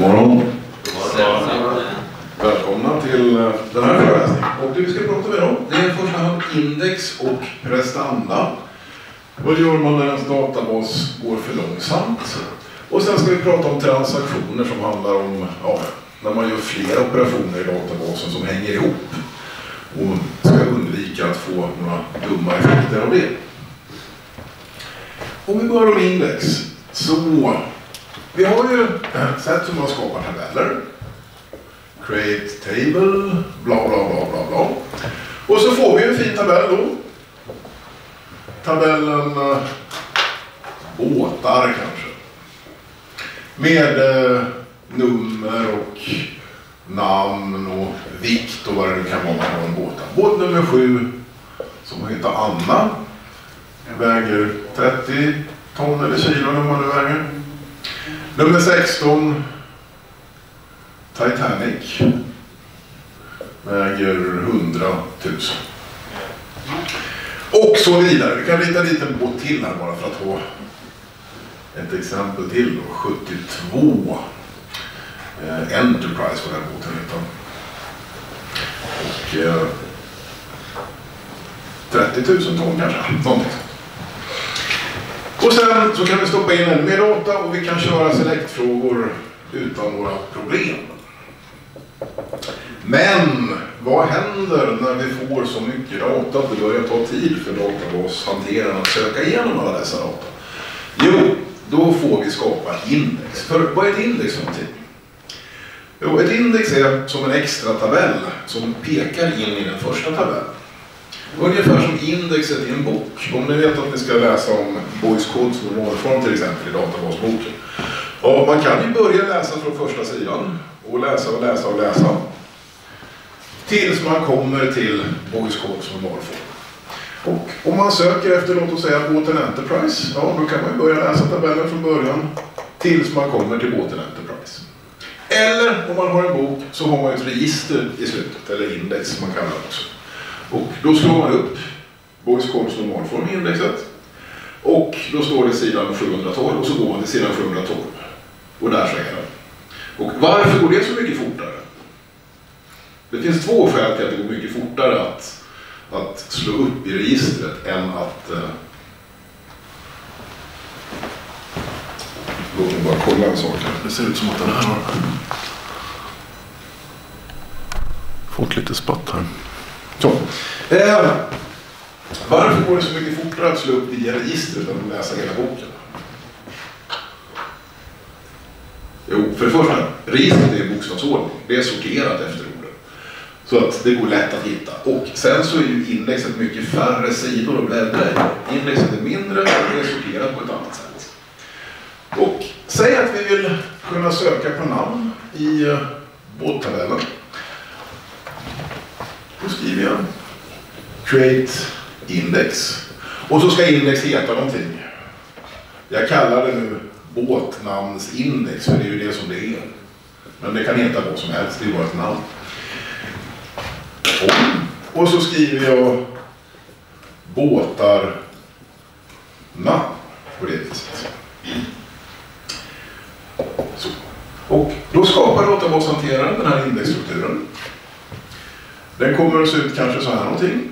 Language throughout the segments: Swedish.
morgon. Välkomna till den här föreläsningen. Och det vi ska prata med då, det är i första hand index och prestanda. Vad gör man när ens databas går för långsamt? Och sen ska vi prata om transaktioner som handlar om när man gör flera operationer i databasen som hänger ihop. Och ska undvika att få några dumma effekter av det. Om vi börjar med index så vi har ju sett hur man skapar tabeller. Create table, bla bla bla bla bla. Och så får vi en fin tabell då. Tabellen båtar kanske. Med nummer och namn och vikt och vad det nu kan vara man har en båt. Båt nummer 7 som heter Anna. Väger 30 ton eller kilo eller vad det väger. Nummer 16 Titanic. Väger 100 000. Och så vidare. Vi kan rita dit en båt till här bara för att få ett exempel till då. 72 Enterprise på den båten heter. Och 30 000 ton kanske. Någonting. Och sen så kan vi stoppa in ännu mer data och vi kan köra selektfrågor utan några problem. Men vad händer när vi får så mycket data att det börjar ta tid för databashanteraren att söka igenom alla dessa data? Jo, då får vi skapa ett index. För vad är ett index för någonting? Jo, ett index är som en extra tabell som pekar in i den första tabellen. Ungefär som indexet i en bok. Om ni vet att ni ska läsa om Boyce Codes normalform till exempel i databasboken. Och man kan ju börja läsa från första sidan och läsa och läsa och läsa. Tills man kommer till Boyce Codes normalform. Och om man söker efter, låt oss säga, båten Enterprise, då kan man ju börja läsa tabellen från början tills man kommer till båten Enterprise. Eller om man har en bok så har man ett register i slutet, eller index som man kallar det också. Och då slår man upp Boyce Codes normalform i indexet. Och då står det sidan 712 och så går man till sidan 712. Och där så är det. Och varför går det så mycket fortare? Det finns två skäl till att det går mycket fortare att slå upp i registret än att... Låt mig bara kolla en sak här. Det ser ut som att den här har fått lite spatt här. Så. Varför går det så mycket fortare att slå upp i registret än att läsa hela boken? Jo, för det första, registret är bokstavsordning. Det är sorterat efter orden. Så att det går lätt att hitta. Och sen så är ju indexet mycket färre sidor att bläddra i. Indexet är mindre och det är sorterat på ett annat sätt. Och säg att vi vill kunna söka på namn i båttabellen. Då skriver jag create index. Och så ska index heta någonting. Jag kallar det nu båtnamnsindex för det är ju det som det är. Men det kan heta vad som helst, det är bara ett namn. Och så skriver jag båtar namn på det viset. Så. Och då skapar databashanteraren den här indexstrukturen. Den kommer att se ut kanske så här någonting.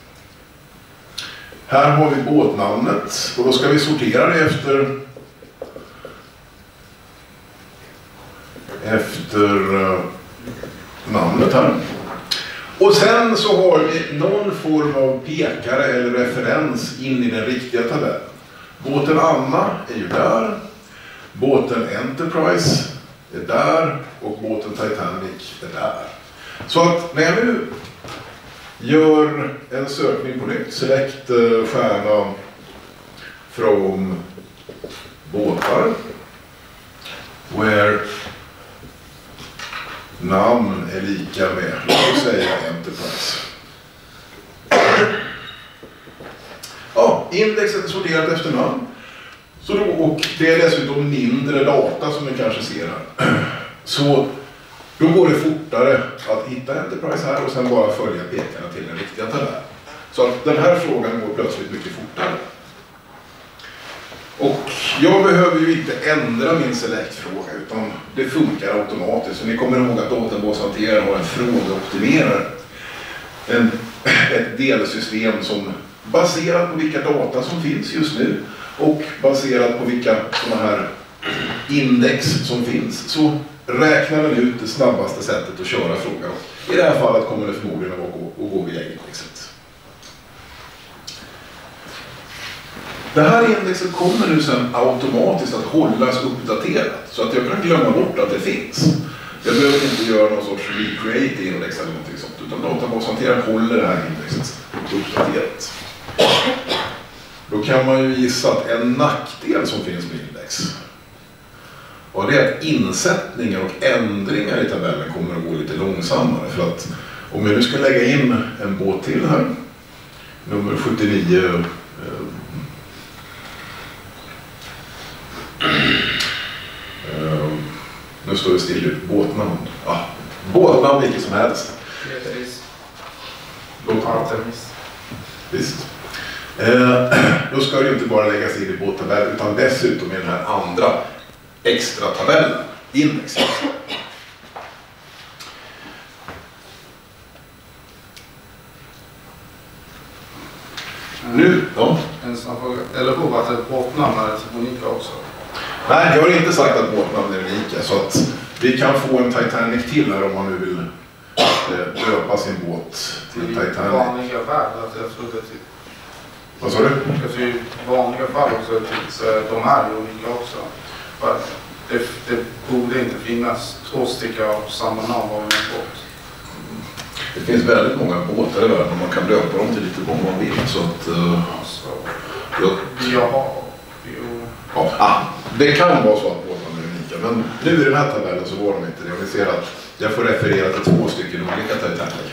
Här har vi båtnamnet och då ska vi sortera det efter namnet här. Och sen så har vi någon form av pekare eller referens in i den riktiga tabellen. Båten Anna är ju där. Båten Enterprise är där och båten Titanic är där. Så att när jag nu gör en sökning på nytt, select stjärna from båtar, where namn är lika med, låt oss säga Enterprise. Ja, indexet är sorterat efter namn. Så då, och det är dessutom mindre data som ni kanske ser här. Så då går det fortare att hitta Enterprise här och sen bara följa pekarna till den riktiga tabellen. Så att den här frågan går plötsligt mycket fortare. Och jag behöver ju inte ändra min select-fråga utan det funkar automatiskt. Så ni kommer ihåg att databashanteraren har en frågeoptimerare. Ett delsystem som baserat på vilka data som finns just nu och baserat på vilka sådana här index som finns så räknar den ut det snabbaste sättet att köra frågan. I det här fallet kommer det förmodligen att gå via indexet. Det här indexet kommer nu sedan automatiskt att hållas uppdaterat så att jag kan glömma bort att det finns. Jag behöver inte göra någon sorts recreate index eller någonting sånt utan databashanteraren håller det här indexet uppdaterat. Då kan man ju gissa att en nackdel som finns med index och det är att insättningar och ändringar i tabellen kommer att gå lite långsammare. För att om jag nu ska lägga in en båt till här, nummer 79, nu står det still ut, båtnamn. Båtnamn vilket som helst. Artemis. Visst. Då ska det ju inte bara läggas in i båttabell utan dessutom i den här andra extra tabellen, index. Nu, ja. En sån fråga. Eller på att ett båtnamn är unika också? Nej, jag har inte sagt att båtnamn är unika så att vi kan få en Titanic till här om man nu vill döpa sin båt till Titanic. Vanliga fall, att jag trodde typ. Vad sa du? Jag tror i vanliga fall också så de är ju unika också. För det borde inte finnas 2 stycken av samma namn av en båt. Det finns väldigt många båtar i världen och man kan döpa dem till lite vad man vill. Så att, det kan vara så att båtarna är unika. Men nu i den här tabellen så var de inte det. Och ni ser att jag får referera till 2 stycken olika Titanic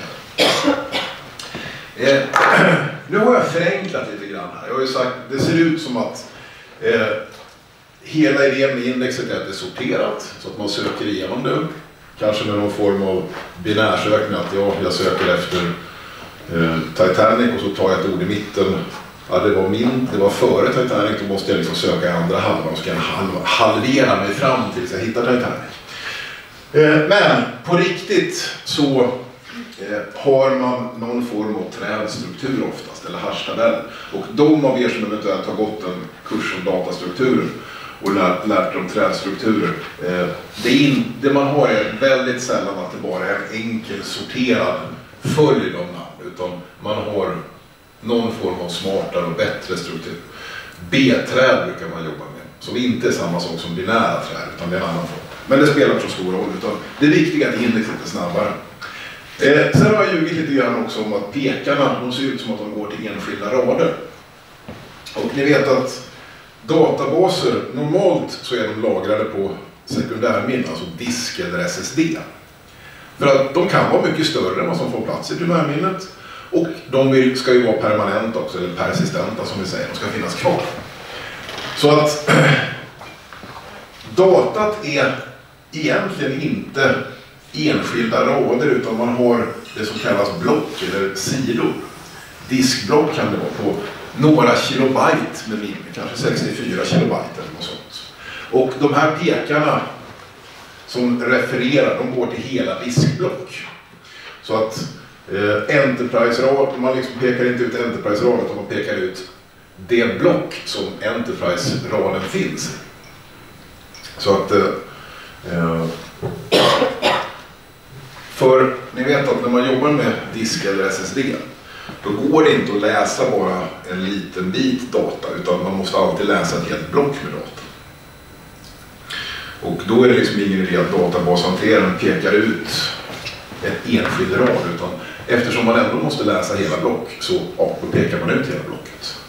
här. Nu har jag förenklat lite grann här. Jag har ju sagt, det ser ut som att hela idén med indexet är att det är sorterat så att man söker igenom det. Kanske med någon form av binärsökning att jag söker efter Titanic och så tar jag ett ord i mitten. Ja, det var före Titanic, då måste jag liksom söka i andra halvan och så kan jag halvera mig fram tills jag hittar Titanic. Men på riktigt så har man någon form av trädstruktur oftast, eller hashtabell. Och de av er som eventuellt har gått en kurs om datastrukturer och lärt om trädstrukturer. Det man har är väldigt sällan att det bara är en enkel sorterad följd av namn, utan man har någon form av smartare och bättre struktur. B-träd brukar man jobba med, som inte är samma sak som binära träd, utan det är en annan form. Men det spelar inte så stor roll, utan det viktiga är att indexet är snabbare. Sen har jag ljugit lite grann också om att pekarna, de ser ut som att de går till enskilda rader. Och ni vet att databaser, normalt så är de lagrade på sekundärminne, alltså disk eller SSD. För att de kan vara mycket större än vad som får plats i primärminnet. Och de ska ju vara permanenta också, eller persistenta som vi säger, de ska finnas kvar. Så att datat är egentligen inte enskilda rader utan man har det som kallas block eller sidor. Diskblock kan det vara på några kilobyte med minne, kanske 64 kilobyte eller något sånt. Och de här pekarna som refererar, de går till hela diskblock. Så att Enterprise-rad, man liksom pekar inte ut Enterprise-raden utan man pekar ut det block som Enterprise-raden finns i. Så att för ni vet att när man jobbar med disk eller SSD då går det inte att läsa bara en liten bit data utan man måste alltid läsa ett helt block med data. Och då är det liksom ingen idé att databashanteraren pekar ut ett enskild rad utan eftersom man ändå måste läsa hela block så då pekar man ut hela blocket.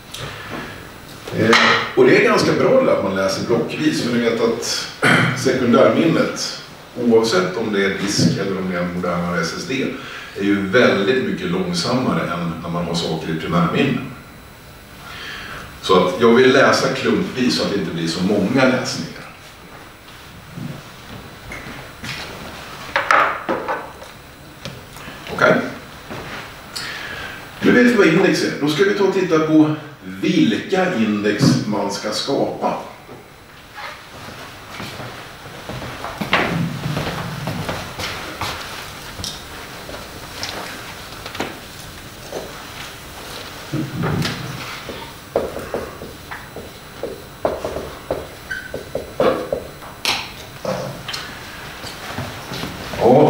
Och det är ganska bra att man läser blockvis för ni vet att sekundärminnet oavsett om det är disk eller om det är en modernare SSD är ju väldigt mycket långsammare än när man har saker i primärminne. Så att jag vill läsa klumpvis så att det inte blir så många läsningar. Okej. Nu vet vi vad index är. Då ska vi ta och titta på vilka index man ska skapa.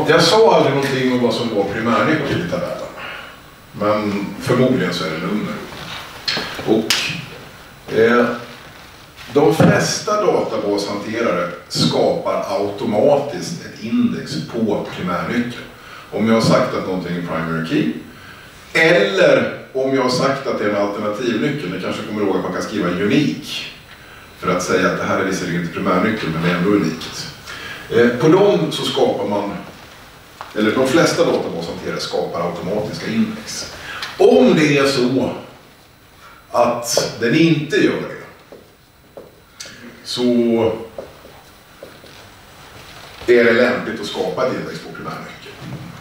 Jag sa aldrig någonting om vad som var primärnyckel i tabellen. Men förmodligen så är det nummer. Och de flesta databashanterare skapar automatiskt ett index på primärnyckeln. Om jag har sagt att någonting är primary key. Eller om jag har sagt att det är en alternativnyckel. Ni kanske kommer ihåg att man kan skriva unik. För att säga att det här är visserligen inte primärnyckel men det är ändå unikt. På dem så skapar man, eller de flesta databashanterare skapar automatiska index. Om det är så att den inte gör det, så är det lämpligt att skapa ett index på primärnyckeln.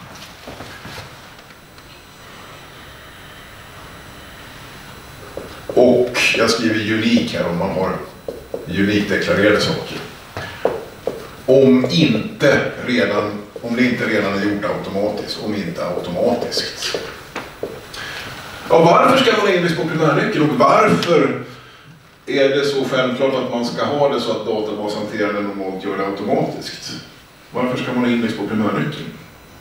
Och jag skriver unik här om man har unikt deklarerade saker. Om det inte redan är gjort automatiskt, om inte automatiskt. Ja, varför ska man ha index på primärnyckeln och varför är det så självklart att man ska ha det så att databashanteraren normalt gör det automatiskt? Varför ska man ha index på primärnyckeln?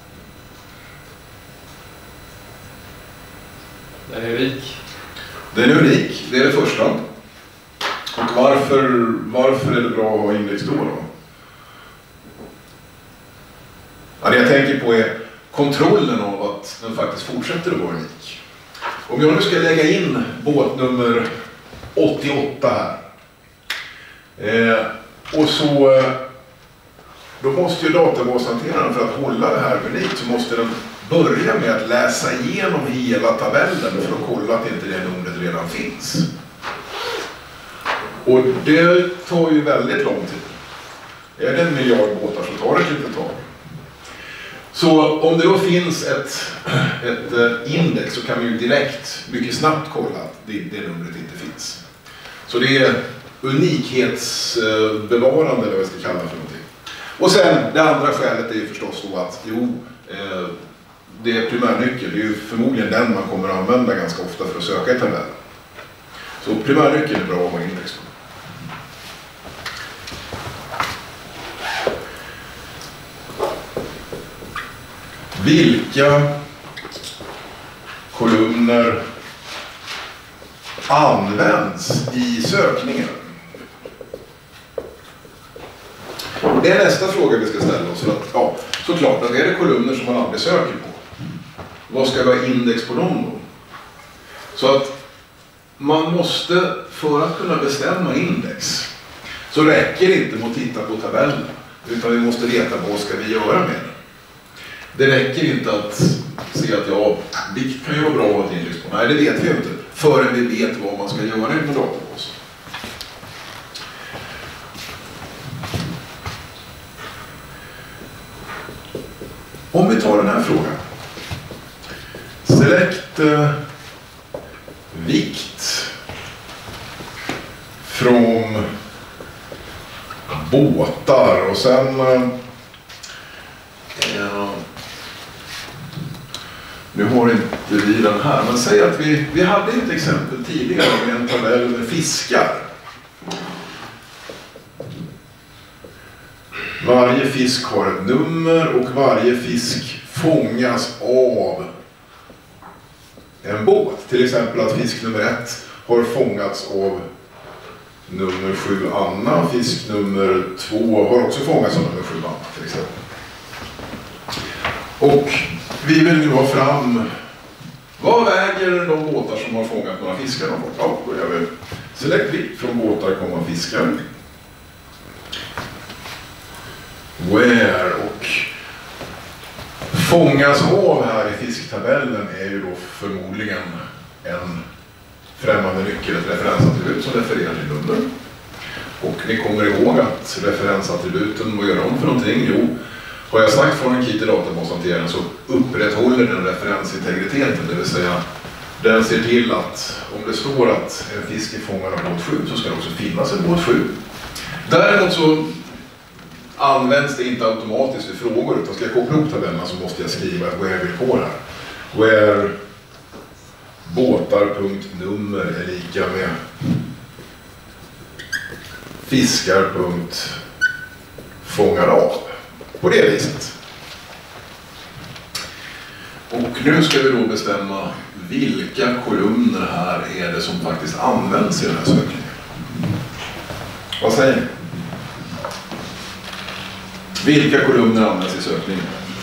Den är unik. Den är unik, det är det första. Och varför är det bra att ha index då? Ja, det jag tänker på är kontrollen av att den faktiskt fortsätter att vara unik. Om jag nu ska lägga in båtnummer 88 här. Och så då måste ju databashanteraren, för att hålla det här unikt, så måste den börja med att läsa igenom hela tabellen för att kolla att inte det numret redan finns. Och det tar ju väldigt lång tid. Är det 1 miljard båtar så tar det ett litet tag. Så om det då finns ett index så kan man ju direkt, mycket snabbt kolla att det numret inte finns. Så det är unikhetsbevarande, eller vad jag ska kalla för någonting. Och sen, det andra skälet är ju förstås då att det är primärnyckel. Det är ju förmodligen den man kommer att använda ganska ofta för att söka i tabellen. Så primärnyckeln är bra att ha index på. Vilka kolumner används i sökningen? Det är nästa fråga vi ska ställa oss. Såklart att är det kolumner som man aldrig söker på. Vad ska vi ha index på dem då? Så att man måste, för att kunna bestämma index, så räcker det inte med att titta på tabellen. Utan vi måste veta vad ska vi göra med det. Det räcker inte att se att vikt kan ju vara bra att ha ett index på. Nej, det vet vi inte. Förrän vi vet vad man ska göra med databasen. Om vi tar den här frågan. Select vikt från båtar och sen nu har inte vi den här, men säg att vi hade ett exempel tidigare med en tabell med fiskar. Varje fisk har ett nummer och varje fisk fångas av en båt. Till exempel att fisk nummer 1 har fångats av nummer 7 Anna. Fisk nummer 2 har också fångats av nummer 7 Anna till exempel. Och vi vill nu ha fram vad väger de båtar som har fångat några fiskar. Ja, då gör vi select vikt från båtar, fiskar. Where och fångas av här i fisktabellen är ju då förmodligen en främmande nyckel, ett referensattribut som refererar till nummer. Och ni kommer ihåg att referensattributen, vad gör de för någonting? Jo, har jag sagt från en key till databashanteraren så upprätthåller den referensintegriteten, det vill säga den ser till att om det står att en fisk är fångad av båt 7 så ska det också finnas en båt 7. Däremot så används det inte automatiskt i frågor, utan ska jag koppla upp tabellerna så måste jag skriva ett where-villkor här. Where båtar.nummer är lika med fiskar.fångad av. På det viset. Och nu ska vi då bestämma vilka kolumner här är det som faktiskt används i den här sökningen. Vad säger ni? Vilka kolumner används i sökningen?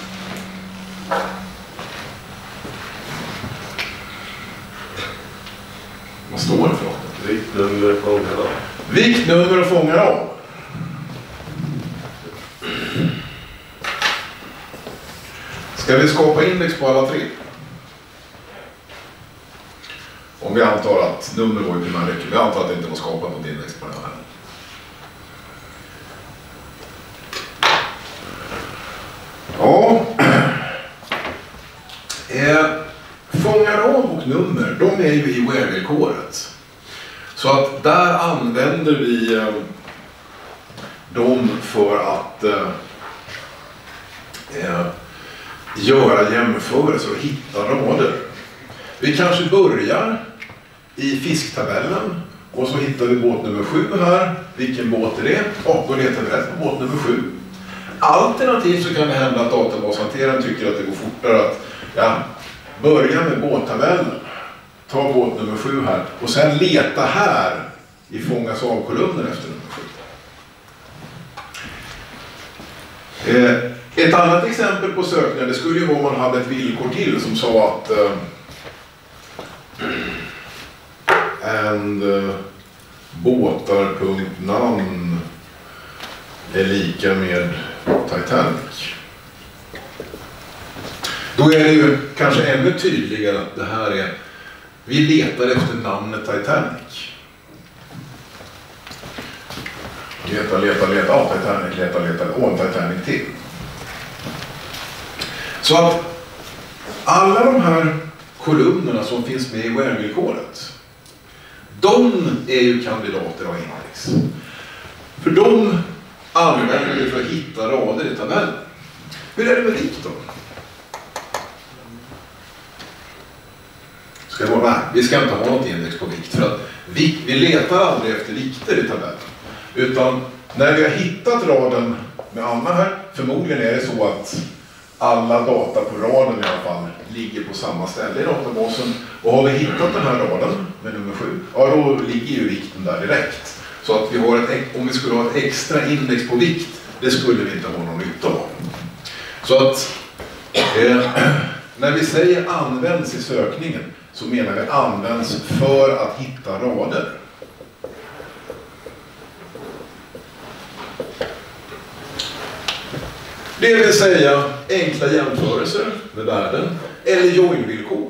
Vad står det för något? Viktnummer och fångar. Viktnummer och fångar av. Ska vi skapa index på alla tre? Om vi antar att nummer var i primärnyckeln. Vi antar att det inte var skapat något index på den här. Ja. Fångar av och nummer, de är ju i where-villkoret. Så att där använder vi dem för att göra jämförelser och hitta rader. Vi kanske börjar i fisktabellen och så hittar vi båt nummer 7 här. Vilken båt är det? Och då letar vi rätt på båt nummer 7. Alternativt så kan det hända att databashanteraren tycker att det går fortare att börja med båttabellen. Ta båt nummer 7 här och sen leta här i fångas av-kolumnen efter nummer 7. Ett annat exempel på sökningar, det skulle ju vara om man hade ett villkor till som sa att båtar.namn är lika med Titanic. Då är det ju kanske ännu tydligare att det här är, vi letar efter namnet Titanic. Leta, Titanic, leta, en Titanic till. Så att alla de här kolumnerna som finns med i where-villkoret, de är ju kandidater av index. För de använder vi för att hitta rader i tabellen. Hur är det med vikt då? Vi ska inte ha något index på vikt, för att vi letar aldrig efter vikter i tabellen. Utan när vi har hittat raden med Anna här, förmodligen är det så att alla data på raden i alla fall ligger på samma ställe i databasen. Och har vi hittat den här raden med nummer 7, ja då ligger ju vikten där direkt. Så att vi har om vi skulle ha ett extra index på vikt, det skulle vi inte ha någon nytta av. Så att när vi säger används i sökningen så menar vi används för att hitta rader. Det vill säga enkla jämförelser med värden eller join-villkor.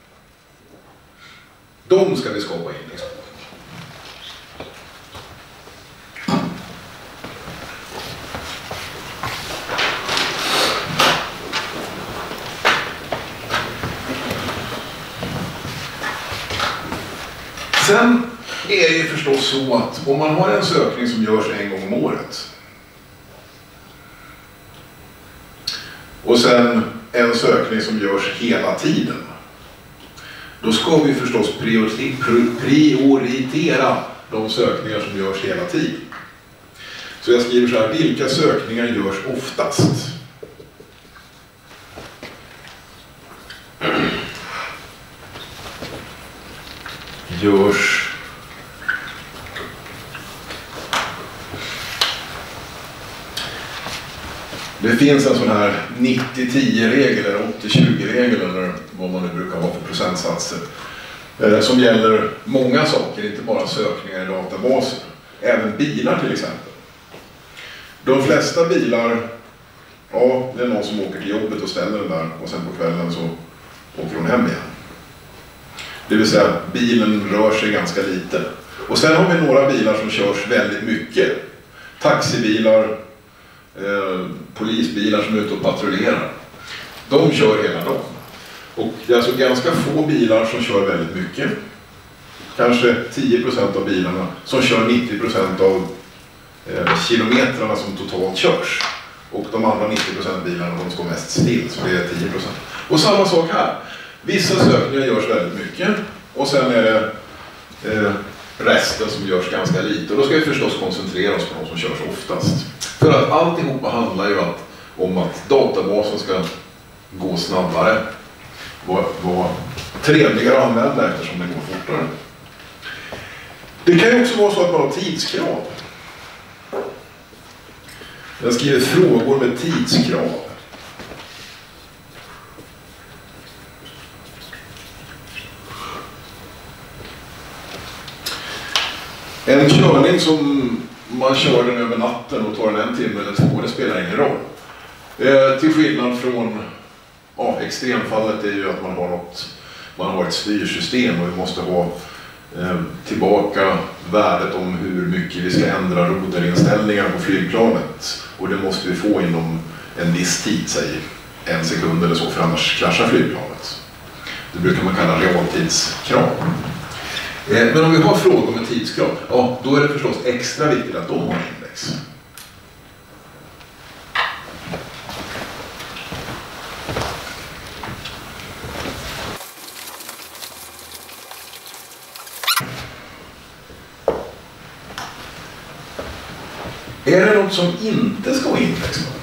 De ska vi skapa index på. Sen är det ju förstås så att om man har en sökning som görs en gång om året och sen en sökning som görs hela tiden, då ska vi förstås prioritera de sökningar som görs hela tiden. Så jag skriver så här, vilka sökningar görs oftast? Det finns en sån här 90-10-regel eller 80-20-regel eller vad man nu brukar ha för procentsatser som gäller många saker, inte bara sökningar i databaser. Även bilar till exempel. De flesta bilar, ja, det är någon som åker till jobbet och ställer den där och sen på kvällen så åker hon hem igen. Det vill säga bilen rör sig ganska lite. Och sen har vi några bilar som körs väldigt mycket. Taxibilar, polisbilar som är ute och patrullerar. De kör hela dagen. Och det är alltså ganska få bilar som kör väldigt mycket. Kanske 10% av bilarna som kör 90% av kilometrarna som totalt körs. Och de andra 90% bilarna de står mest still, så det är 10%. Och samma sak här. Vissa sökningar görs väldigt mycket och sen är det resten som görs ganska lite. Och då ska vi förstås koncentrera oss på de som körs oftast. För att alltihopa handlar ju om att databasen ska gå snabbare. vara trevligare att använda eftersom det går fortare. Det kan ju också vara så att man har tidskrav. Jag skriver frågor med tidskrav. En körning som man kör den över natten och tar den 1 timme eller 2, det spelar ingen roll. Till skillnad från extremfallet är ju att man har ett styrsystem och vi måste ha tillbaka värdet om hur mycket vi ska ändra roderinställningar på flygplanet. Och det måste vi få inom en viss tid, säg 1 sekund eller så, för annars kraschar flygplanet. Det brukar man kalla realtidskrav. Men om vi har frågor med tidskrav, då är det förstås extra viktigt att de har index. Är det något som inte ska ha index då?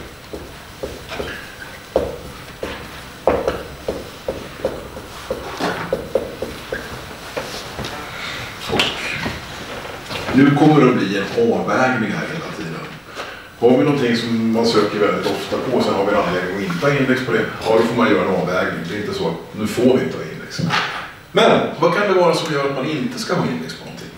Nu kommer det att bli en avvägning här hela tiden. Har vi någonting som man söker väldigt ofta på, sen har vi en anledning att inte ha index på det, då får man göra en avvägning. Det är inte så att nu får vi inte ha index. Men vad kan det vara som gör att man inte ska ha index på någonting?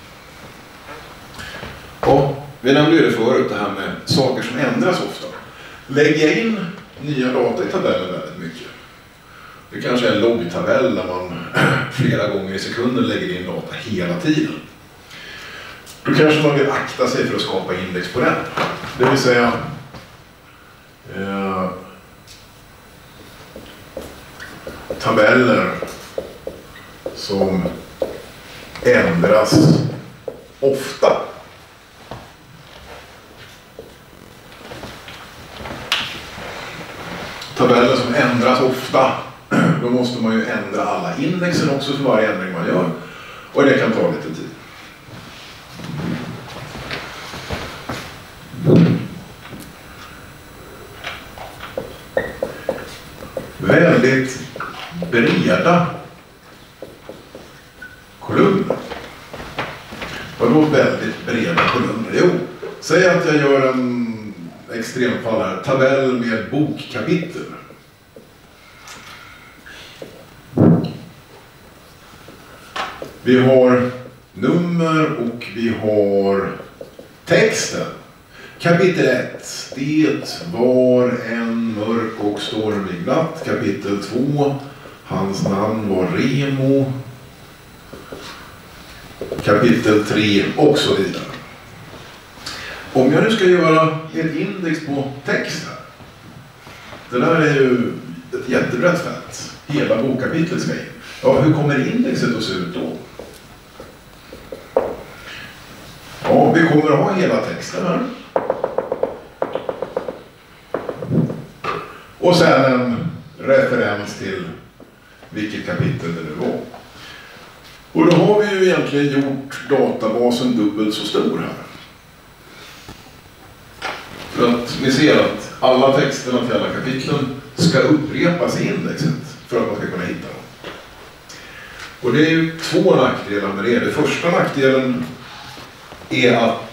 Vi nämnde ju det förut, det här med saker som ändras ofta. Lägger jag in nya data i tabellen väldigt mycket. Det kanske är en loggtabell där man flera gånger i sekunden lägger in data hela tiden. Då kanske man vill akta sig för att skapa index på den. Det vill säga tabeller som ändras ofta. Tabeller som ändras ofta, då måste man ju ändra alla indexen också för varje ändring man gör. Och det kan ta lite tid. Väldigt breda kolumner. Vadå väldigt breda kolumner? Jo, säg att jag gör en extremfall här, tabell med bokkapitel. Vi har nummer och vi har texten. Kapitel 1. Det var en mörk och stormig natt. Kapitel 2. Hans namn var Remo. Kapitel 3 och så vidare. Om jag nu ska göra ett index på text här. Det där är ju ett jättebrett fält. Hela bokkapitlet ska in. Ja, hur kommer indexet att se ut då? Ja, vi kommer att ha hela texten här. Och sen en referens till vilket kapitel det nu var. Och då har vi ju egentligen gjort databasen dubbelt så stor här. För att ni ser att alla texterna till alla kapitlen ska upprepas i indexet för att man ska kunna hitta dem. Och det är ju 2 nackdelar med det. Det första nackdelen är att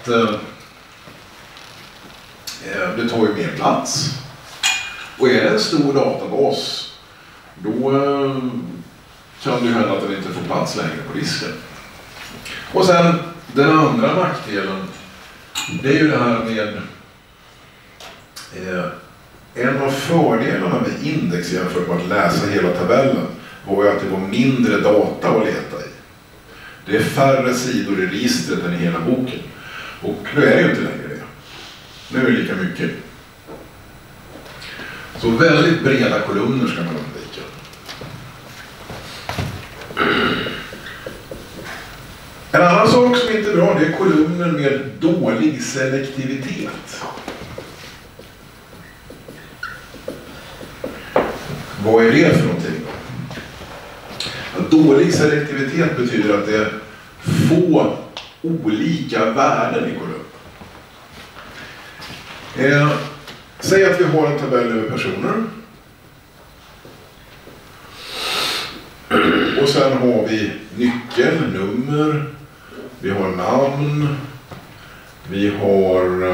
det tar ju mer plats. Och är det en stor databas, då kan det ju hända att den inte får plats längre på disken. Och sen den andra nackdelen, det är ju det här med en av fördelarna med index jämfört med att läsa hela tabellen var ju att det var mindre data att leta i. Det är färre sidor i registret än i hela boken. Och nu är det ju inte längre det. Nu är det lika mycket. Så väldigt breda kolumner ska man undvika. En annan sak som inte är bra, det är kolumner med dålig selektivitet. Vad är det för någonting då? Dålig selektivitet betyder att det är få olika värden i kolumnen. Säg att vi har en tabell över personer. Och sen har vi nyckel, nummer, vi har namn, vi har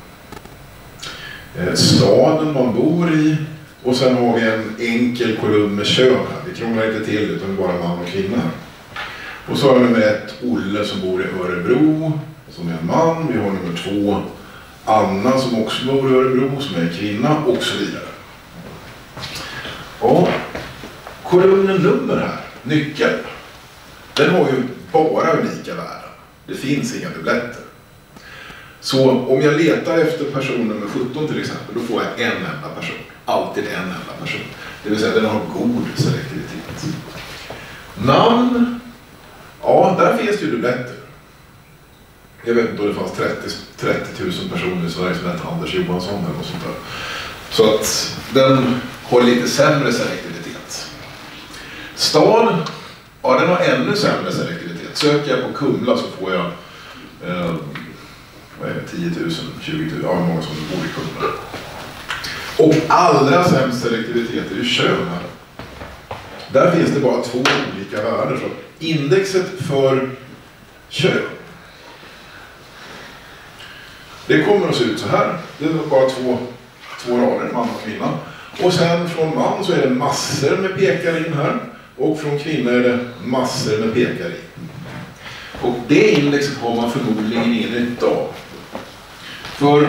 staden man bor i, och sen har vi en enkel kolumn med kön här. Vi krånglar inte till utan bara man och kvinna. Och så har vi nummer 1 Olle som bor i Örebro, som är en man. Vi har nummer 2 Anna som också bor i Örebro, som är en kvinna, och så vidare. Och kolumnen nummer här, nyckel, den har ju bara unika värden. Det finns inga dubbletter. Så om jag letar efter person nummer 17 till exempel, då får jag en enda person. Alltid en enda person. Det vill säga den har god selektivitet. Namn, ja, där finns det ju dubbletter. Jag vet inte om det fanns 30 000 personer i Sverige som hette Anders Johansson eller något sånt där. Så att den har lite sämre selektivitet. Stad, ja, den har ännu sämre selektivitet. Söker jag på Kumla så får jag 10 000, 20 000, ja, hur många som bor i Kumla. Och allra sämst selektivitet är ju kön här. Där finns det bara 2 olika värden. Så indexet för kön, det kommer att se ut så här. Det är bara två rader, man och kvinna. Och sen från man så är det massor med pekar in här. Och från kvinna är det massor med pekar in. Och det indexet har man förmodligen ingen nytta av. För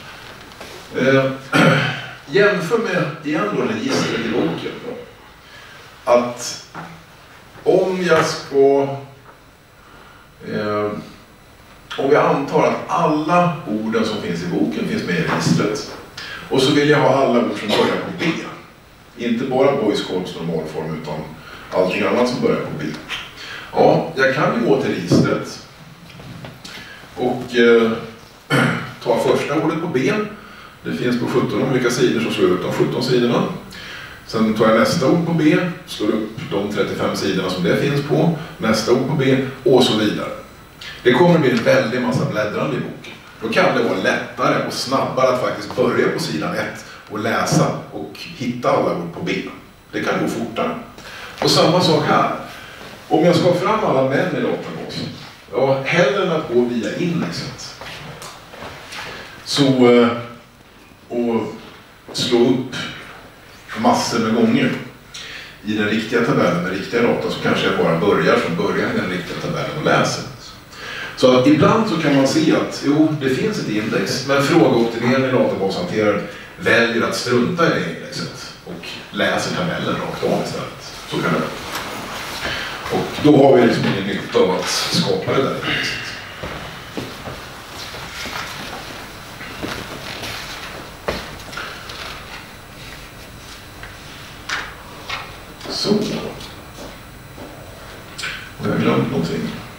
jämför med igen då registret i boken. Att om jag ska om jag antar att alla orden som finns i boken finns med i registret, och så vill jag ha alla ord som börjar på B. Inte bara Boys Corps normalform utan allting annat som börjar på B. Ja, jag kan ju gå till registret och ta första ordet på B. Det finns på 17 olika sidor, så slår jag upp de 17 sidorna. Sen tar jag nästa ord på B, slår upp de 35 sidorna som det finns på, nästa ord på B och så vidare. Det kommer att bli en väldig massa bläddrande i boken. Då kan det vara lättare och snabbare att faktiskt börja på sidan 1 och läsa och hitta alla ord på B. Det kan gå fortare. Och samma sak här. Om jag ska få fram alla män i databasen, ja, hellre än att gå via indexet, så och slå upp massor med gånger i den riktiga tabellen med riktiga data, så kanske jag bara börjar från början i den riktiga tabellen och läser. Så att ibland så kan man se att jo, det finns ett index, men frågeoptimeraren i databashanteraren väljer att strunta i det indexet och läser tabellen rakt av istället. Så kan det vara. Och då har vi liksom ingen nytta av att skapa det där indexet. Så. Har jag glömt någonting?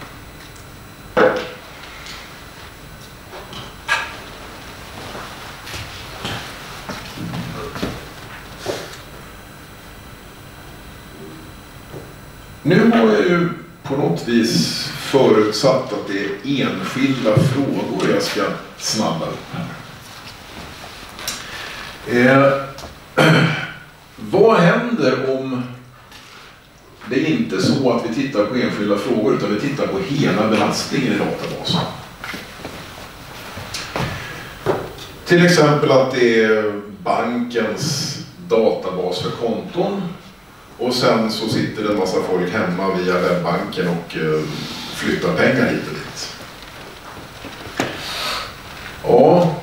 Nu har jag ju på något vis förutsatt att det är enskilda frågor jag ska snabba upp här. Vad händer om det är inte så att vi tittar på enskilda frågor utan vi tittar på hela belastningen i databasen? Till exempel att det är bankens databas för konton och sen så sitter det en massa folk hemma via webbanken och flyttar pengar hit och dit. Ja,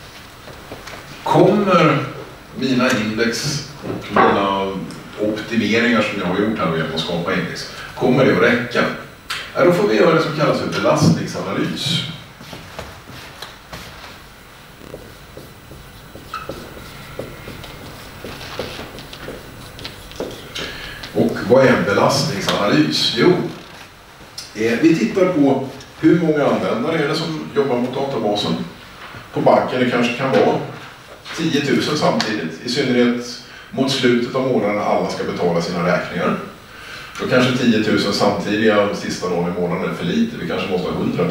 kommer mina index och mina optimeringar som jag har gjort här genom att skapa index, kommer det att räcka? Ja, då får vi göra det som kallas för belastningsanalys. Och vad är en belastningsanalys? Jo, vi tittar på hur många användare är det som jobbar mot databasen. På banken det kanske kan vara 10 000 samtidigt, i synnerhet mot slutet av månaden när alla ska betala sina räkningar. Då kanske 10 000 samtidiga sista dagen i månaden är för lite, vi kanske måste ha 100 000.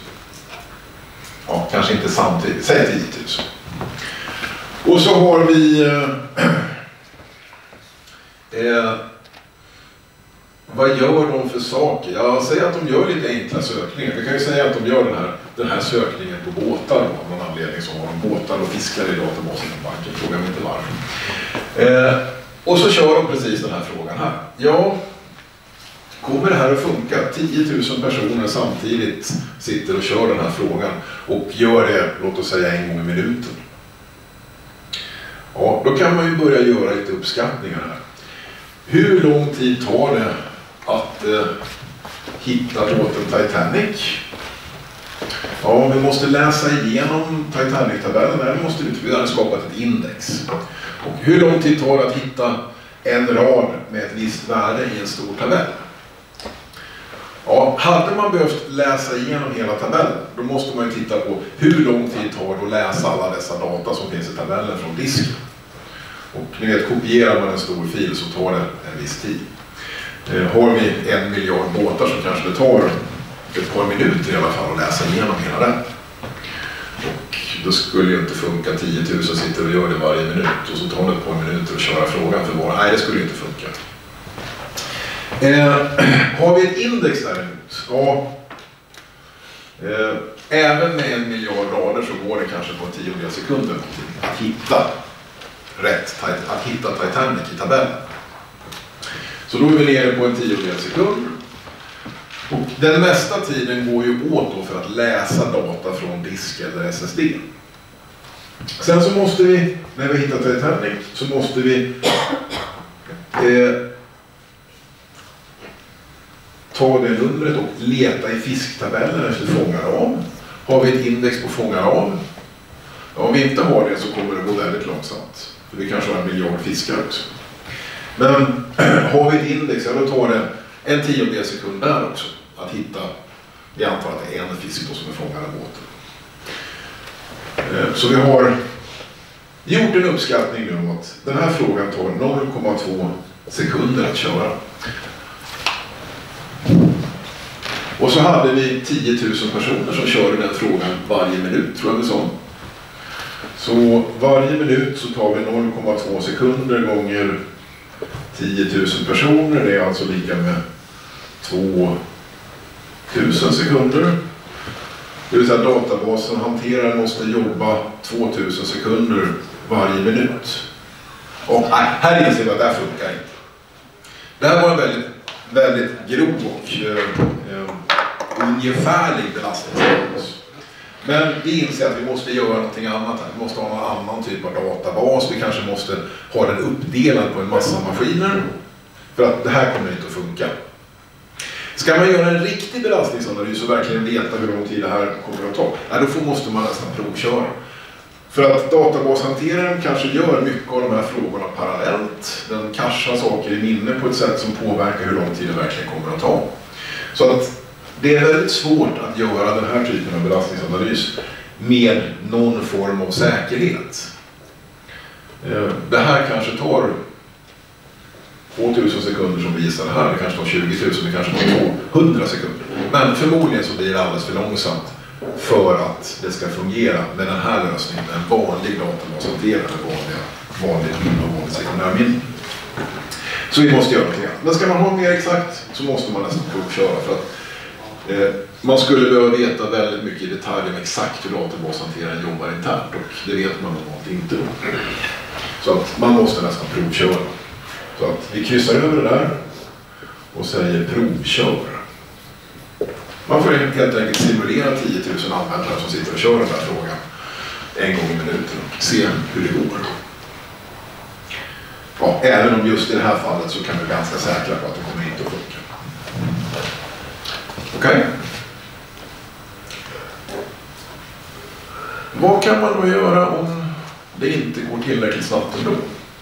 Ja, kanske inte samtidigt, säg 10 000. Och så har vi vad gör de för saker? Jag säger att de gör lite enkla sökningar. Vi kan ju säga att de gör den här sökningen på båtar. Av någon anledning så har de båtar och fiskar i databasen på banken. Frågar mig inte varför. Och så kör de precis den här frågan här. Ja, kommer det här att funka? 10 000 personer samtidigt sitter och kör den här frågan och gör det, låt oss säga, en gång i minuten. Ja, då kan man ju börja göra lite uppskattningar här. Hur lång tid tar det att hitta båten Titanic? Ja, vi måste läsa igenom Titanic-tabellen. Där måste vi ha skapat ett index. Och hur lång tid tar det att hitta en rad med ett visst värde i en stor tabell? Ja, hade man behövt läsa igenom hela tabellen, då måste man ju titta på hur lång tid tar det att läsa alla dessa data som finns i tabellen från disken. Och ni vet, kopierar man en stor fil så tar det en viss tid. Har vi 1 miljard båtar så kanske det tar ett par minuter i alla fall att läsa igenom hela den. Och då skulle ju inte funka 10 000 sitter och gör det varje minut och så tar det ett par minuter att köra frågan för var. Nej, det skulle inte funka. Har vi ett index däremot? Ja. Även med 1 miljard rader så går det kanske på en 10-del sekunder att hitta rätt, att hitta Titanic i tabellen. Så då är vi nere på en 10-del sekund. Och den mesta tiden går ju åt då för att läsa data från disk eller SSD. Sen så måste vi, när vi hittar Titanic, så måste vi ta det numret och leta i fisktabellen efter fångar av. Har vi ett index på fångar av? Ja, om vi inte har det så kommer det gå väldigt långsamt. För vi kanske har 1 miljard fiskar också. Men har vi ett index, ja, då tar det en 10-del sekund där också. Att hitta, vi antar att det är en fisk då som är fångad av båten. Så vi har gjort en uppskattning nu om att den här frågan tar 0,2 sekunder att köra. Och så hade vi 10 000 personer som körde den frågan varje minut, tror jag det sa. Så varje minut så tar vi 0,2 sekunder gånger 10 000 personer. Det är alltså lika med 2 000 sekunder. Det vill säga att databasen hanteraren måste jobba 2000 sekunder varje minut. Och här inser vi att det här funkar inte. Det här var en väldigt, väldigt grov och ungefärlig belastningsanalys. Men vi inser att vi måste göra någonting annat här. Vi måste ha någon annan typ av databas. Vi kanske måste ha den uppdelad på en massa maskiner. För att det här kommer inte att funka. Ska man göra en riktig belastningsanalys och verkligen veta hur lång tid det här kommer att ta, då måste man nästan provköra. För att databashanteraren kanske gör mycket av de här frågorna parallellt. Den cachar saker i minne på ett sätt som påverkar hur lång tid det verkligen kommer att ta. Så att det är väldigt svårt att göra den här typen av belastningsanalys med någon form av säkerhet. Det här kanske tar 2000 sekunder som visar det här, det kanske tar 20 000, det kanske tar 200 sekunder. Men förmodligen så blir det alldeles för långsamt för att det ska fungera med den här lösningen, en vanlig databashantering, vanligt minne och vanligt sekundärminne. Så vi måste göra någonting annat. Men ska man ha mer exakt så måste man nästan provköra för att man skulle behöva veta väldigt mycket i detalj om exakt hur databashanteraren jobbar internt och det vet man normalt inte. Så att man måste nästan provköra. Så att vi kryssar över det där och säger provkör. Man får helt enkelt simulera 10 000 användare som sitter och kör den här frågan en gång i minuten och se hur det går. Ja, även om just i det här fallet så kan vi vara ganska säkra på att det kommer inte att funka. Okej. Vad kan man då göra om det inte går tillräckligt snabbt ändå?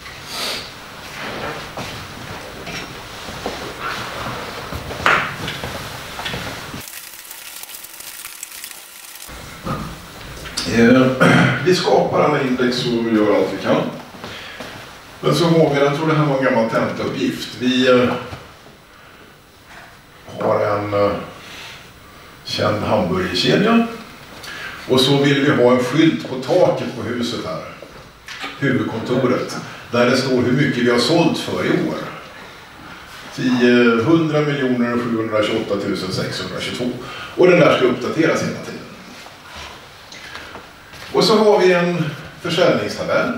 Vi skapar alla index och vi gör allt vi kan. Men så har vi, jag tror det här var en gammal tentauppgift. Vi har en känd hamburgerkedja. Och så vill vi ha en skylt på taket på huset här. Huvudkontoret. Där det står hur mycket vi har sålt för i år. 100 728 622. Och den där ska uppdateras hela tiden. Och så har vi en försäljningstabell.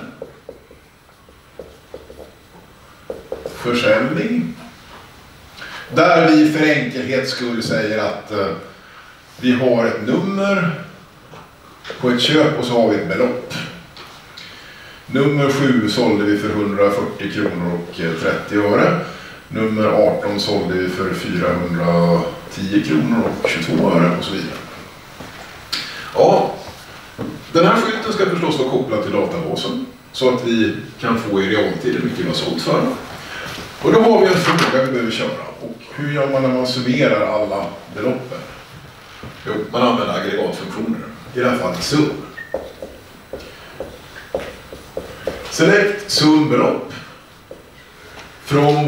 Försäljning. Där vi för enkelhets skull säger att vi har ett nummer på ett köp och så har vi ett belopp. Nummer 7 sålde vi för 140 kronor och 30 öre. Nummer 18 sålde vi för 410 kronor och 22 öre och så vidare. Ja, den här skylten ska förstås vara kopplad till databasen så att vi kan få i realtid hur mycket vi har sålt för. Och då har vi en fråga vi behöver köra. Och hur gör man när man summerar alla beloppen? Jo, man använder aggregatfunktioner. I det här fallet sum. Select sumbelopp från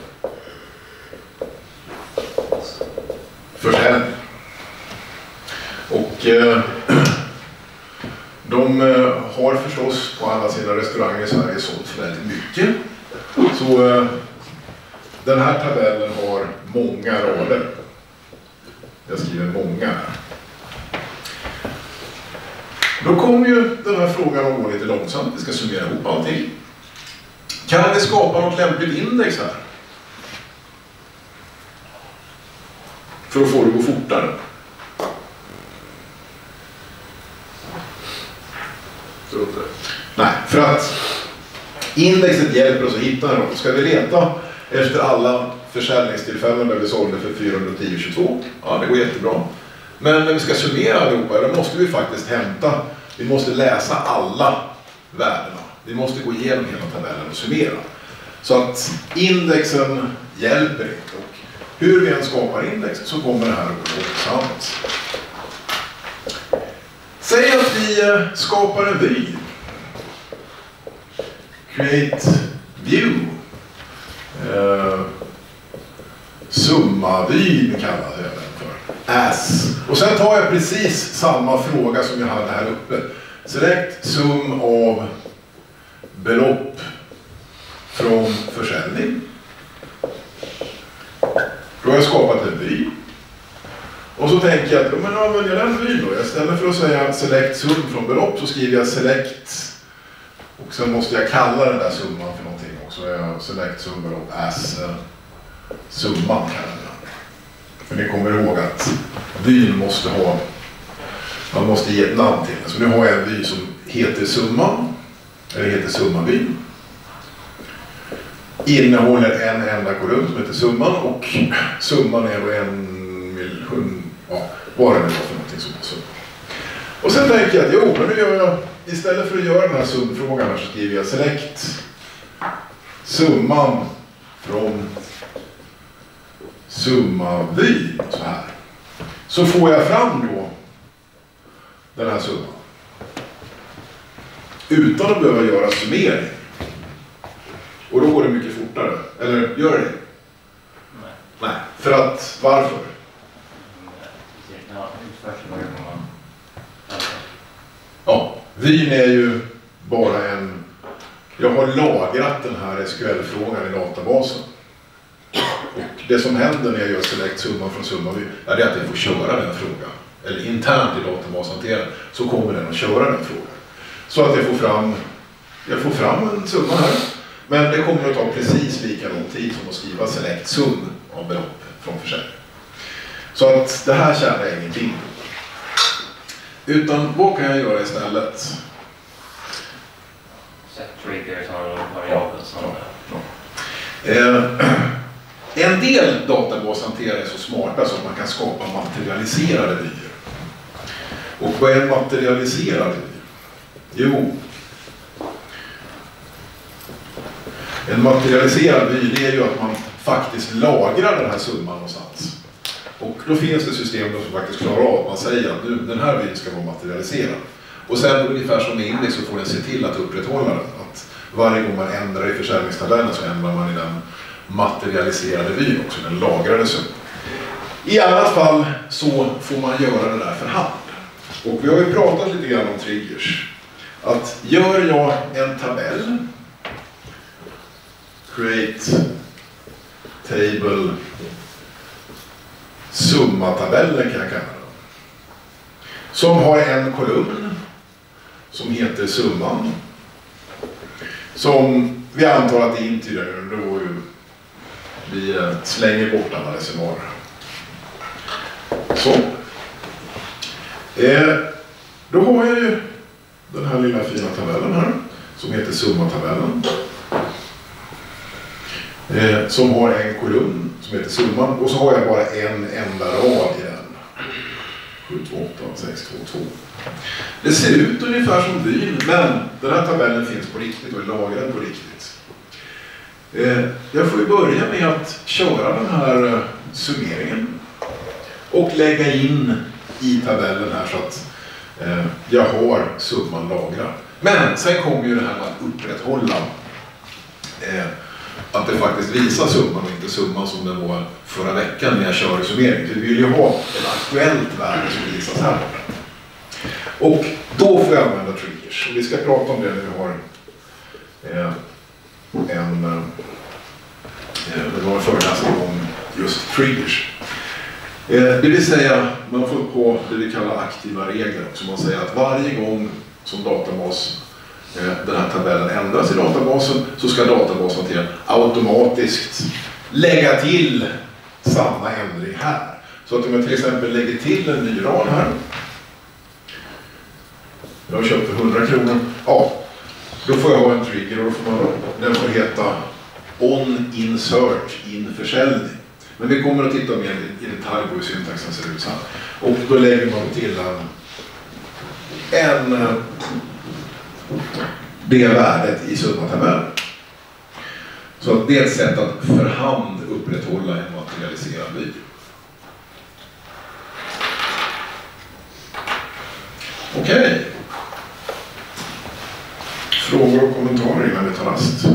försäljning. Och de har förstås på alla sina restauranger i Sverige sålt väldigt mycket. Så den här tabellen har många rader. Jag skriver många här. Då kommer ju den här frågan att gå lite långsamt. Vi ska summera ihop allting. Kan vi skapa något lämpligt index här? För att få det att gå fortare. Nej, för att indexet hjälper oss att hitta en roll. Ska vi leta efter alla försäljningstillfällen där vi sålde för 410,22? Ja, det går jättebra. Men när vi ska summera allihopa, då måste vi faktiskt vi måste läsa alla värdena. Vi måste gå igenom hela tabellen och summera. Så att indexen hjälper inte. Och hur vi än skapar index så kommer det här att gå långsamt. Säg att vi skapar en vy. Create view. Summa-vyn kallas det för. As. Och sen tar jag precis samma fråga som jag hade här uppe. Select sum av belopp från försäljning. Då har jag skapat en vy. Och så tänker jag att men använder jag den vyn då? Istället för att säga select sum från belopp så skriver jag select. Och sen måste jag kalla den där summan för någonting också. Jag select sum belopp as summan kallar jag. För ni kommer ihåg att vyn måste ha, man måste ge ett namn till den. Så nu har jag en vy som heter summan. Eller heter summa-vyn. Innehåller en enda kolumn som heter summan. Och summan är då 1 miljon. Ja, vad det nu var för någonting som är summa. Och sen tänker jag att men nu gör jag, istället för att göra den här sumfrågan här så skriver jag select summan från summa-vyn så här. Så får jag fram då den här summan. Utan att behöva göra summering. Och då går det mycket fortare. Eller gör det? Nej. För att, varför? Ja, vyn är ju bara en... Jag har lagrat den här SQL-frågan i databasen. Och det som händer när jag gör select summan från summa-vyn är att jag får köra den frågan. Eller internt i databashanteraren så kommer den att köra den frågan. Så att jag får fram en summa här. Men det kommer att ta precis lika lång tid som att skriva select sum av belopp från försäljning. Så att det här tjänar jag ingenting på. Utan vad kan jag göra istället? Set triggers har en variabel som... En del databashanterare är så smarta så att man kan skapa materialiserade vyer. Och vad är en materialiserad vy? Jo, en materialiserad vy det är ju att man faktiskt lagrar den här summan någonstans. Och då finns det system som faktiskt klarar av att man säger att nu, den här vyn ska vara materialiserad. Och sen ungefär som med index så får den se till att upprätthålla den. Att varje gång man ändrar i försäljningstabellen så ändrar man i den materialiserade vyn också, den lagrade summan. I annat fall så får man göra det där för hand. Och vi har ju pratat lite grann om triggers. Att gör jag en tabell, create table summatabellen kan jag kalla den. Som har en kolumn som heter summan. Som vi antar att det är integer, då vi slänger bort alla decimaler. Så. Då har jag ju den här lilla fina tabellen här som heter summatabellen. Som har en kolumn som heter summan och så har jag bara en enda rad i den. 7, 2, 8, 6, 2, 2. Det ser ut ungefär som vyn, men den här tabellen finns på riktigt och är lagrad på riktigt. Jag får ju börja med att köra den här summeringen och lägga in i tabellen här så att jag har summan lagrad. Men sen kommer ju det här med att upprätthålla att det faktiskt visar summan och inte summan som den var förra veckan när jag körde summering. Vi vill ju ha ett aktuellt värde som visas här. Och då får jag använda triggers. Och vi ska prata om det när vi har en föreläsning om just triggers. Det vill säga, man får på det vi kallar aktiva regler. Så man säger att varje gång som databas, den här tabellen ändras i databasen, så ska databasen automatiskt lägga till samma ändring här. Så att om jag till exempel lägger till en ny rad här. Jag har köpt för 100 kronor. Ja, då får jag ha en trigger och den får heta on insert in försäljning. Men vi kommer att titta mer i detalj på hur syntaxen ser ut så här. Och då lägger man till det värdet i summatabellen. Så att det är ett sätt att för hand upprätthålla en materialiserad video. Okej. Frågor och kommentarer innan vi tar rast.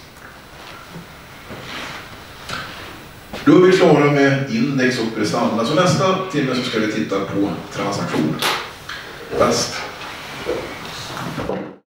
Då är vi klara med index och prestanda. Så nästa timme så ska vi titta på transaktioner. Rast.